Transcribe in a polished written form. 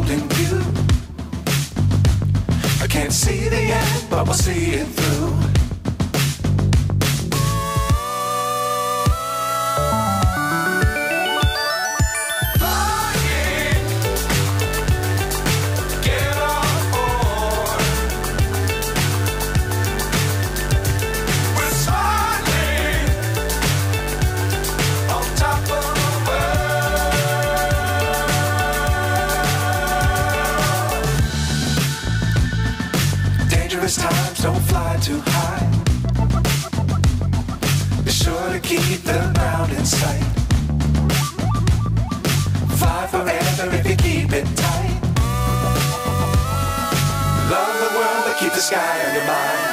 golden view. I can't see the end, but we'll see it through. Times don't fly too high. Be sure to keep the ground in sight. Fly forever if you keep it tight. Love the world, but keep the sky on your mind.